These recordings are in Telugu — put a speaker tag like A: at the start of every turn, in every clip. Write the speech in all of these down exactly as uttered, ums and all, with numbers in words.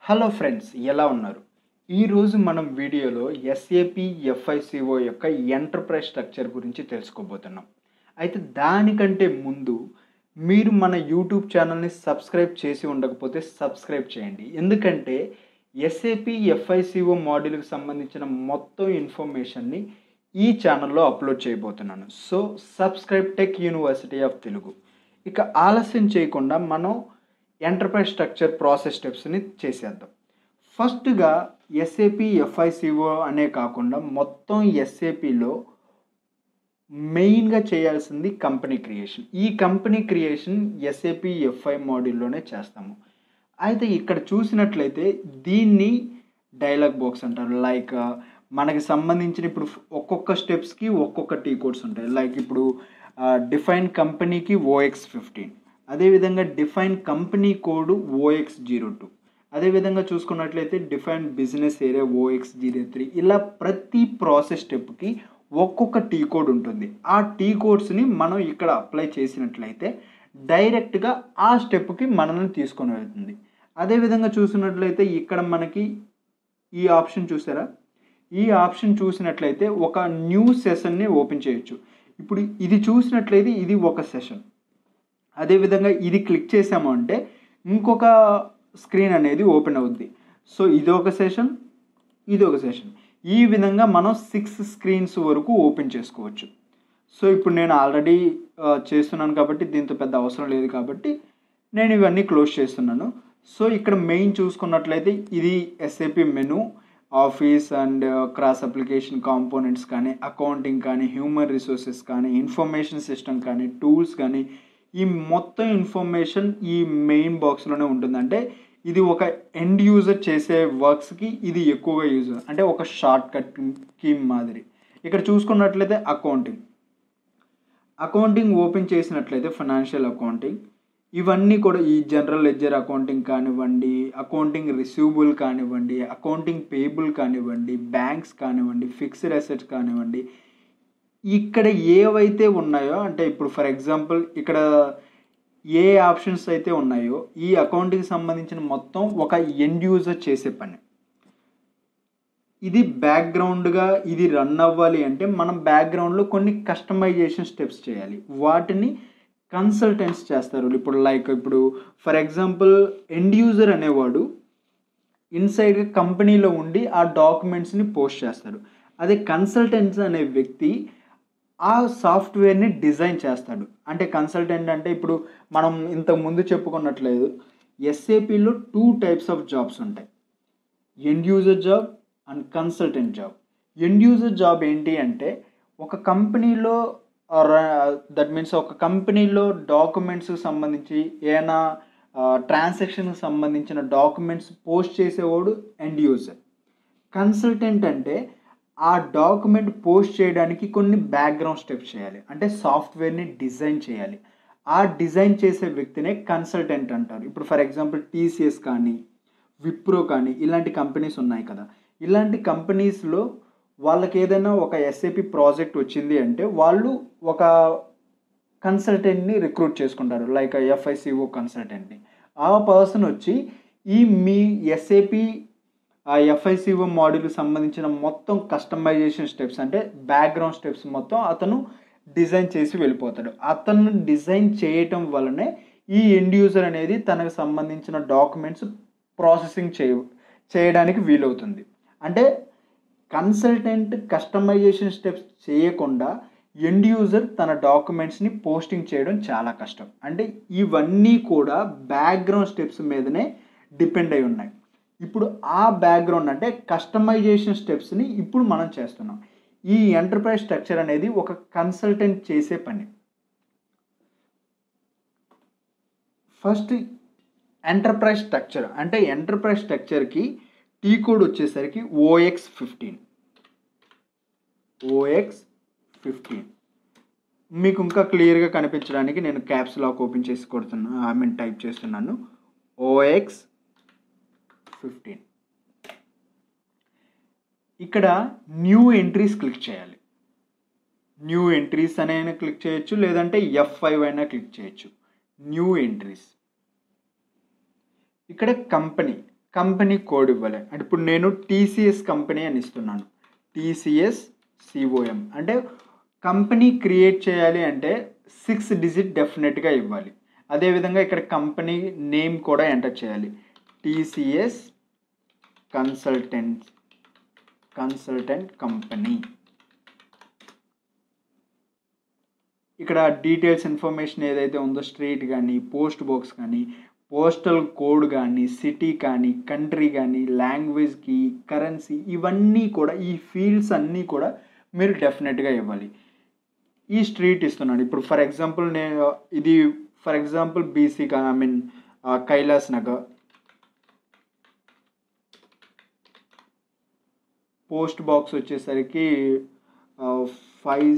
A: హలో ఫ్రెండ్స్, ఎలా ఉన్నారు? ఈరోజు మనం వీడియోలో ఎస్ఏపి ఎఫ్ఐసిఓ యొక్క ఎంటర్ప్రైజ్ స్ట్రక్చర్ గురించి తెలుసుకోబోతున్నాం. అయితే దానికంటే ముందు మీరు మన యూట్యూబ్ ఛానల్ని సబ్స్క్రైబ్ చేసి ఉండకపోతే సబ్స్క్రైబ్ చేయండి. ఎందుకంటే ఎస్ఏపి ఎఫ్ఐసిఓ మాడ్యూల్కి సంబంధించిన మొత్తం ఇన్ఫర్మేషన్ని ఈ ఛానల్లో అప్లోడ్ చేయబోతున్నాను. So subscribe tech university of Telugu. ఇక ఆలస్యం చేయకుండా మనం ఎంటర్ప్రైజ్ స్ట్రక్చర్ ప్రాసెస్ స్టెప్స్ని చేసేద్దాం. ఫస్ట్గా ఎస్ఏపి ఎఫ్ఐసిఓ అనే కాకుండా మొత్తం ఎస్ఏపిలో మెయిన్గా చేయాల్సింది కంపెనీ క్రియేషన్. ఈ కంపెనీ క్రియేషన్ ఎస్ఏపి ఎఫ్ఐ మాడ్యూల్లోనే చేస్తాము. అయితే ఇక్కడ చూసినట్లయితే దీన్ని డైలాగ్ బాక్స్ అంటారు. లైక్ మనకి సంబంధించిన ఇప్పుడు ఒక్కొక్క స్టెప్స్కి ఒక్కొక్క టీ కోడ్స్ ఉంటాయి. లైక్ ఇప్పుడు డిఫైన్ కంపెనీకి ఓఎక్స్ ఫిఫ్టీన్, అదేవిధంగా define company code OX zero two, అదేవిధంగా చూసుకున్నట్లయితే define business area OX zero three. ఇలా ప్రతి ప్రాసెస్ స్టెప్కి ఒక్కొక్క టీ కోడ్ ఉంటుంది. ఆ టీ కోడ్స్ని మనం ఇక్కడ అప్లై చేసినట్లయితే డైరెక్ట్గా ఆ స్టెప్కి మనల్ని తీసుకొని వెళ్తుంది. అదేవిధంగా చూసినట్లయితే ఇక్కడ మనకి ఈ ఆప్షన్ చూసారా? ఈ ఆప్షన్ చూసినట్లయితే ఒక న్యూ సెషన్ని ఓపెన్ చేయొచ్చు. ఇప్పుడు ఇది చూసినట్లయితే ఇది ఒక సెషన్. అదేవిధంగా ఇది క్లిక్ చేసాము అంటే ఇంకొక స్క్రీన్ అనేది ఓపెన్ అవుద్ది. సో ఇది ఒక సెషన్, ఇది ఒక సెషన్. ఈ విధంగా మనం సిక్స్ స్క్రీన్స్ వరకు ఓపెన్ చేసుకోవచ్చు. సో ఇప్పుడు నేను ఆల్రెడీ చేస్తున్నాను కాబట్టి దీంతో పెద్ద అవసరం లేదు కాబట్టి నేను ఇవన్నీ క్లోజ్ చేస్తున్నాను. సో ఇక్కడ మెయిన్ చూసుకున్నట్లయితే ఇది SAP menu, office and cross application components కానీ, అకౌంటింగ్ కానీ, హ్యూమన్ రిసోర్సెస్ కానీ, ఇన్ఫర్మేషన్ సిస్టమ్ కానీ, టూల్స్ కానీ, ఈ మొత్తం ఇన్ఫర్మేషన్ ఈ మెయిన్ బాక్స్లోనే ఉంటుంది. అంటే ఇది ఒక ఎండ్ యూజర్ చేసే వర్క్స్కి ఇది ఎక్కువగా యూజ్, అంటే ఒక షార్ట్ కట్ కీ మాదిరి. ఇక్కడ చూసుకున్నట్లయితే అకౌంటింగ్ అకౌంటింగ్ ఓపెన్ చేసినట్లయితే ఫైనాన్షియల్ అకౌంటింగ్, ఇవన్నీ కూడా ఈ జనరల్ లెడ్జర్ అకౌంటింగ్ కానివ్వండి, అకౌంటింగ్ రిసీవబుల్ కానివ్వండి, అకౌంటింగ్ పేయబుల్ కానివ్వండి, బ్యాంక్స్ కానివ్వండి, ఫిక్స్డ్ అసెట్స్ కానివ్వండి, ఇక్కడ ఏవైతే ఉన్నాయో అంటే ఇప్పుడు ఫర్ ఎగ్జాంపుల్ ఇక్కడ ఏ ఆప్షన్స్ అయితే ఉన్నాయో ఈ అకౌంటింగ్కి సంబంధించిన మొత్తం ఒక ఎండ్ యూజర్ చేసే పని. ఇది బ్యాక్గ్రౌండ్గా ఇది రన్ అవ్వాలి అంటే మనం బ్యాక్గ్రౌండ్లో కొన్ని కస్టమైజేషన్ స్టెప్స్ చేయాలి. వాటిని కన్సల్టెంట్స్ చేస్తారు. ఇప్పుడు లైక్ ఇప్పుడు ఫర్ ఎగ్జాంపుల్ ఎండ్ యూజర్ అనేవాడు ఇన్సైడ్ కంపెనీలో ఉండి ఆ డాక్యుమెంట్స్ని పోస్ట్ చేస్తాడు. అదే కన్సల్టెంట్స్ అనే వ్యక్తి ఆ సాఫ్ట్వేర్ని డిజైన్ చేస్తాడు. అంటే కన్సల్టెంట్ అంటే ఇప్పుడు మనం ఇంతకు ముందు చెప్పుకున్నట్లేదు ఎస్ఏపిలో టూ టైప్స్ ఆఫ్ జాబ్స్ ఉంటాయి, end user job and consultant job. End user job ఏంటి అంటే ఒక కంపెనీలో దట్ మీన్స్ ఒక కంపెనీలో డాక్యుమెంట్స్కి సంబంధించి ఏమైనా ట్రాన్సాక్షన్కి సంబంధించిన డాక్యుమెంట్స్ పోస్ట్ చేసేవాడు ఎండ్ యూజర్. కన్సల్టెంట్ అంటే ఆ డాక్యుమెంట్ పోస్ట్ చేయడానికి కొన్ని బ్యాక్గ్రౌండ్ స్టెప్స్ చేయాలి, అంటే సాఫ్ట్వేర్ని డిజైన్ చేయాలి. ఆ డిజైన్ చేసే వ్యక్తినే కన్సల్టెంట్ అంటారు. ఇప్పుడు ఫర్ ఎగ్జాంపుల్ టీసీఎస్ కానీ, విప్రో కానీ ఇలాంటి కంపెనీస్ ఉన్నాయి కదా. ఇలాంటి కంపెనీస్లో వాళ్ళకి ఏదైనా ఒక ఎస్ఏపి ప్రాజెక్ట్ వచ్చింది అంటే వాళ్ళు ఒక కన్సల్టెంట్ని రిక్రూట్ చేసుకుంటారు, లైక్ ఎఫ్ఐసిఓ కన్సల్టెంట్ని. ఆ పర్సన్ వచ్చి ఈ మీ ఎస్ఏపి ఆ ఎఫ్ఐసిఓ మాడ్యూల్కి సంబంధించిన మొత్తం కస్టమైజేషన్ స్టెప్స్ అంటే బ్యాక్గ్రౌండ్ స్టెప్స్ మొత్తం అతను డిజైన్ చేసి వెళ్ళిపోతాడు. అతను డిజైన్ చేయటం వల్లనే ఈ ఎండ్ యూజర్ అనేది తనకు సంబంధించిన డాక్యుమెంట్స్ ప్రాసెసింగ్ చేయ చేయడానికి వీలవుతుంది. అంటే కన్సల్టెంట్ కస్టమైజేషన్ స్టెప్స్ చేయకుండా ఎండ్ యూజర్ తన డాక్యుమెంట్స్ని పోస్టింగ్ చేయడం చాలా కష్టం. అంటే ఇవన్నీ కూడా బ్యాక్గ్రౌండ్ స్టెప్స్ మీదనే డిపెండ్ అయి ఉన్నాయి. ఇప్పుడు ఆ బ్యాక్గ్రౌండ్ అంటే కస్టమైజేషన్ స్టెప్స్ని ఇప్పుడు మనం చేస్తున్నాం. ఈ ఎంటర్ప్రైజ్ స్ట్రక్చర్ అనేది ఒక కన్సల్టెంట్ చేసే పని. ఫస్ట్ ఎంటర్ప్రైజ్ స్ట్రక్చర్ అంటే ఎంటర్ప్రైజ్ స్ట్రక్చర్కి టీ కోడ్ వచ్చేసరికి ఓఎక్స్ ఫిఫ్టీన్ ఓఎక్స్ ఫిఫ్టీన్ మీకు ఇంకా క్లియర్గా కనిపించడానికి నేను క్యాప్స్ లాక్ ఓపెన్ చేసి కొడుతున్నాను, ఐ మీన్ టైప్ చేస్తున్నాను ఓఎక్స్ ఫిఫ్టీన్. ఇక్కడ న్యూ ఎంట్రీస్ క్లిక్ చేయాలి. న్యూ ఎంట్రీస్ అనైనా క్లిక్ చేయొచ్చు, లేదంటే ఎఫ్ ఫైవ్ అయినా క్లిక్ చేయొచ్చు. న్యూ ఎంట్రీస్ ఇక్కడ కంపెనీ కంపెనీ కోడ్ ఇవ్వాలి. అంటే ఇప్పుడు నేను టీసీఎస్ కంపెనీ అని ఇస్తున్నాను, టీసీఎస్ సిఓఎం. అంటే కంపెనీ క్రియేట్ చేయాలి అంటే సిక్స్ డిజిట్ డెఫినెట్గా ఇవ్వాలి. అదేవిధంగా ఇక్కడ కంపెనీ నేమ్ కూడా ఎంటర్ చేయాలి, టీసీఎస్ కన్సల్టెంట్ కన్సల్టెంట్ కంపెనీ. ఇక్కడ డీటెయిల్స్ ఇన్ఫర్మేషన్ ఏదైతే ఉందో స్ట్రీట్ కానీ, పోస్ట్ బాక్స్ కానీ, పోస్టల్ కోడ్ కానీ, సిటీ కానీ, కంట్రీ కానీ, లాంగ్వేజ్కి, కరెన్సీ, ఇవన్నీ కూడా ఈ ఫీల్డ్స్ అన్నీ కూడా మీరు డెఫినెట్గా ఇవ్వాలి. ఈ స్ట్రీట్ ఇస్తున్నాను. ఇప్పుడు ఫర్ ఎగ్జాంపుల్ నేను ఇది for example BC I mean Kailas Nagar. Post box వచ్చేసరికి five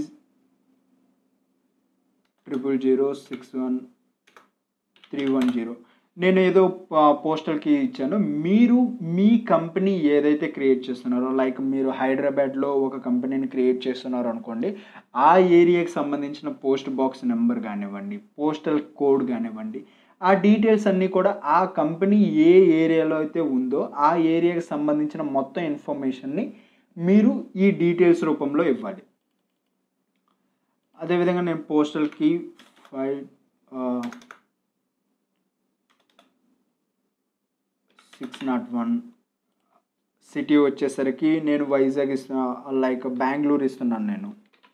A: triple zero six one three one zero. నేను ఏదో పోస్టల్కి ఇచ్చాను. మీరు మీ కంపెనీ ఏదైతే క్రియేట్ చేస్తున్నారో, లైక్ మీరు హైదరాబాద్లో ఒక కంపెనీని క్రియేట్ చేస్తున్నారు అనుకోండి, ఆ ఏరియాకి సంబంధించిన పోస్ట్ బాక్స్ నెంబర్ కానివ్వండి, పోస్టల్ కోడ్ కానివ్వండి, ఆ డీటెయిల్స్ అన్నీ కూడా ఆ కంపెనీ ఏ ఏరియాలో అయితే ఉందో ఆ ఏరియాకి సంబంధించిన మొత్తం ఇన్ఫర్మేషన్ని మీరు ఈ డీటెయిల్స్ రూపంలో ఇవ్వాలి. అదేవిధంగా నేను పోస్టల్కి five six nought one city వచ్చేసరికి నేను వైజాగ్ ఇస్తున్నా, లైక్ బెంగళూరు ఇస్తున్నాను. నేను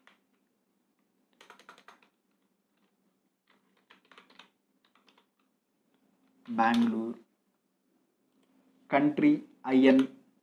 A: బెంగళూరు. Country IN.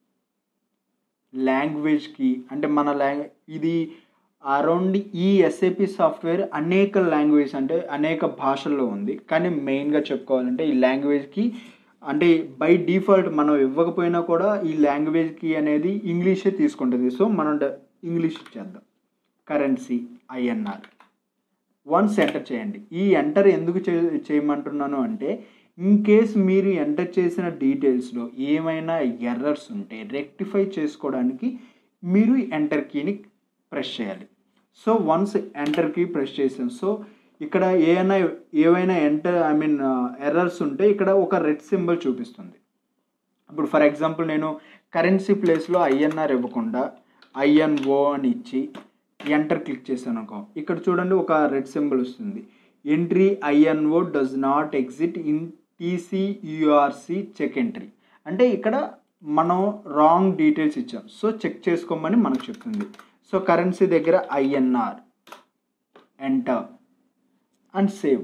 A: లాంగ్వేజ్కి అంటే మన లాంగ్ ఇది అరౌండ్ ఈ ఎస్ఏపి సాఫ్ట్వేర్ అనేక లాంగ్వేజ్ అంటే అనేక భాషల్లో ఉంది. కానీ మెయిన్గా చెప్పుకోవాలంటే ఈ లాంగ్వేజ్కి అంటే బై డిఫాల్ట్ మనం ఇవ్వకపోయినా కూడా ఈ లాంగ్వేజ్కి అనేది ఇంగ్లీషే తీసుకుంటుంది. సో మనం ఇంగ్లీష్ ఇచ్చేద్దాం. Currency INR. వన్స్ ఎంటర్ చేయండి. ఈ ఎంటర్ ఎందుకు చే చేయమంటున్నాను అంటే ఇన్ కేస్ మీరు ఎంటర్ చేసిన డీటెయిల్స్లో ఏమైనా ఎర్రర్స్ ఉంటే రెక్టిఫై చేసుకోవడానికి మీరు ఎంటర్ కీని ప్రెస్ చేయాలి. So once enter key press చేసాం. సో ఇక్కడ ఏమైనా ఏవైనా ఎంటర్ ఐ మీన్ ఎర్రర్స్ ఉంటే ఇక్కడ ఒక రెడ్ సింబల్ చూపిస్తుంది. ఇప్పుడు ఫర్ ఎగ్జాంపుల్ నేను కరెన్సీ ప్లేస్లో ఐఎన్ఆర్ ఇవ్వకుండా ఐఎన్ఓ అని ఇచ్చి ఎంటర్ క్లిక్ చేశాను అనుకో, ఇక్కడ చూడండి ఒక రెడ్ సింబల్ వస్తుంది. Entry INO does not exist in TCURC check entry. అంటే ఇక్కడ మనం రాంగ్ డీటెయిల్స్ ఇచ్చాం. సో చెక్ చేసుకోమని మనకు చెప్తుంది. సో కరెన్సీ దగ్గర ఐఎన్ఆర్ ఎంటర్ అండ్ సేవ్.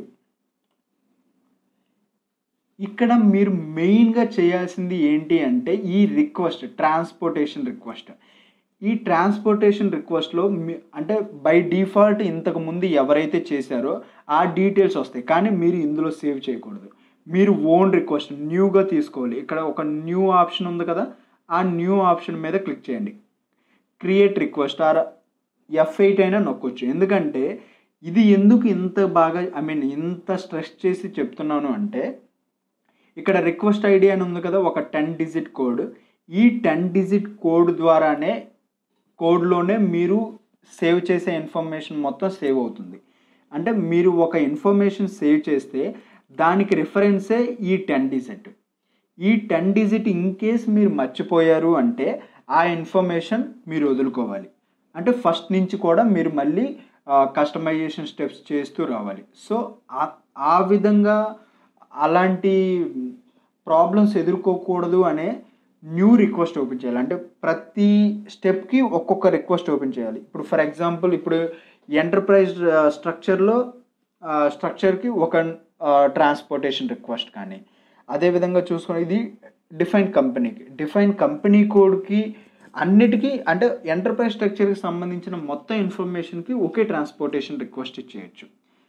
A: ఇక్కడ మీరు మెయిన్గా చేయాల్సింది ఏంటి అంటే ఈ రిక్వెస్ట్, ట్రాన్స్పోర్టేషన్ రిక్వెస్ట్. ఈ ట్రాన్స్పోర్టేషన్ రిక్వెస్ట్లో మీ అంటే బై డిఫాల్ట్ ఇంతకుముందు ఎవరైతే చేశారో ఆ డీటెయిల్స్ వస్తాయి, కానీ మీరు ఇందులో సేవ్ చేయకూడదు. మీరు ఓన్ రిక్వెస్ట్ న్యూగా తీసుకోవాలి. ఇక్కడ ఒక న్యూ ఆప్షన్ ఉంది కదా, ఆ న్యూ ఆప్షన్ మీద క్లిక్ చేయండి. Create request or F eight అయినా నొక్కొచ్చు. ఎందుకంటే ఇది ఎందుకు ఇంత బాగా ఐ మీన్ ఇంత స్ట్రెస్ చేసి చెప్తున్నాను అంటే ఇక్కడ రిక్వెస్ట్ ఐడి అని ఉంది కదా, ఒక టెన్ డిజిట్ కోడ్. ఈ టెన్ డిజిట్ కోడ్ ద్వారానే కోడ్లోనే మీరు సేవ్ చేసే ఇన్ఫర్మేషన్ మొత్తం సేవ్ అవుతుంది. అంటే మీరు ఒక ఇన్ఫర్మేషన్ సేవ్ చేస్తే దానికి రిఫరెన్సే ఈ టెన్ డిజిట్. ఈ టెన్ డిజిట్ ఇన్ కేస్ మీరు మర్చిపోయారు అంటే ఆ ఇన్ఫర్మేషన్ మీరు వదులుకోవాలి. అంటే ఫస్ట్ నుంచి కూడా మీరు మళ్ళీ కస్టమైజేషన్ స్టెప్స్ చేస్తూ రావాలి. సో ఆ విధంగా అలాంటి ప్రాబ్లమ్స్ ఎదుర్కోకూడదు అనే న్యూ రిక్వెస్ట్ ఓపెన్ చేయాలి. అంటే ప్రతి స్టెప్కి ఒక్కొక్క రిక్వెస్ట్ ఓపెన్ చేయాలి. ఇప్పుడు ఫర్ ఎగ్జాంపుల్ ఇప్పుడు ఎంటర్ప్రైజ్ స్ట్రక్చర్లో స్ట్రక్చర్కి ఒక ట్రాన్స్పోర్టేషన్ రిక్వెస్ట్ కానీ, అదేవిధంగా చూసుకొని ఇది డిఫైన్ కంపెనీకి డిఫైన్ కంపెనీ కోడ్కి అన్నిటికీ అంటే ఎంటర్ప్రైజ్ స్ట్రక్చర్కి సంబంధించిన మొత్తం ఇన్ఫర్మేషన్కి ఒకే ట్రాన్స్పోర్టేషన్ రిక్వెస్ట్ ఇచ్చేయచ్చు.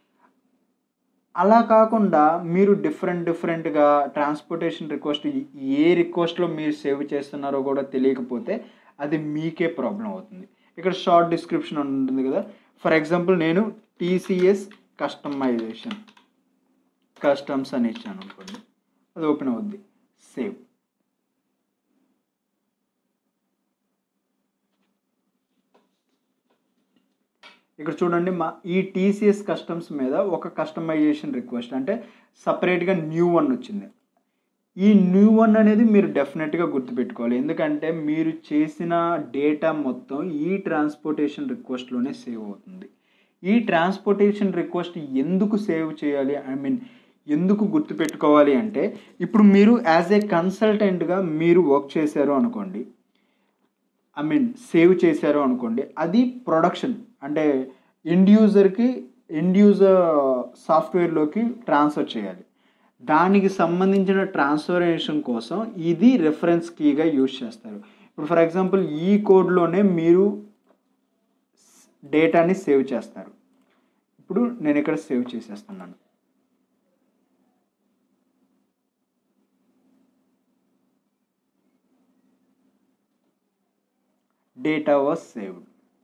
A: అలా కాకుండా మీరు డిఫరెంట్ డిఫరెంట్గా ట్రాన్స్పోర్టేషన్ రిక్వెస్ట్ ఏ రిక్వెస్ట్లో మీరు సేవ్ చేస్తున్నారో కూడా తెలియకపోతే అది మీకే ప్రాబ్లం అవుతుంది. ఇక్కడ షార్ట్ డిస్క్రిప్షన్ ఉంటుంది కదా, ఫర్ ఎగ్జాంపుల్ నేను టీసీఎస్ కస్టమైజేషన్ కస్టమ్స్ అని ఇచ్చాను అనుకోండి, అది ఓపెన్ అవుద్ది. సేవ్. ఇక్కడ చూడండి మా ఈ టీసీఎస్ కస్టమ్స్ మీద ఒక కస్టమైజేషన్ రిక్వెస్ట్ అంటే సపరేట్గా న్యూ వన్ వచ్చింది. ఈ న్యూ వన్ అనేది మీరు డెఫినెట్గా గుర్తుపెట్టుకోవాలి, ఎందుకంటే మీరు చేసిన డేటా మొత్తం ఈ ట్రాన్స్పోర్టేషన్ రిక్వెస్ట్లోనే సేవ్ అవుతుంది. ఈ ట్రాన్స్పోర్టేషన్ రిక్వెస్ట్ ఎందుకు సేవ్ చేయాలి, ఐ మీన్ ఎందుకు గుర్తుపెట్టుకోవాలి అంటే, ఇప్పుడు మీరు యాజ్ ఏ కన్సల్టెంట్గా మీరు వర్క్ చేశారు అనుకోండి, ఐ మీన్ సేవ్ చేశారు అనుకోండి, అది ప్రొడక్షన్ అంటే ఎండ్ యూజర్కి ఎండ్ యూజర్ సాఫ్ట్వేర్లోకి ట్రాన్స్ఫర్ చేయాలి. దానికి సంబంధించిన ట్రాన్స్ఫర్మేషన్ కోసం ఇది రెఫరెన్స్ కీగా యూజ్ చేస్తారు. ఇప్పుడు ఫర్ ఎగ్జాంపుల్ ఈ కోడ్లోనే మీరు డేటాని సేవ్ చేస్తారు. ఇప్పుడు నేను ఇక్కడ సేవ్ చేసేస్తున్నాను. Data was saved.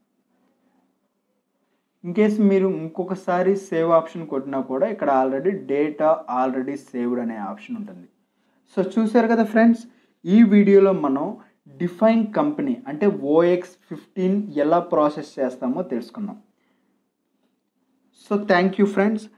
A: ఇన్కేస్ మీరు ఇంకొకసారి సేవ్ ఆప్షన్ కొట్టినా కూడా ఇక్కడ ఆల్రెడీ డేటా ఆల్రెడీ సేవ్డ్ అనే ఆప్షన్ ఉంటుంది. సో చూసారు కదా ఫ్రెండ్స్, ఈ వీడియోలో మనం డిఫైన్ కంపెనీ అంటే ఓఎక్స్ ఫిఫ్టీన్ ఎలా ప్రాసెస్ చేస్తామో తెలుసుకున్నాం. So thank you friends.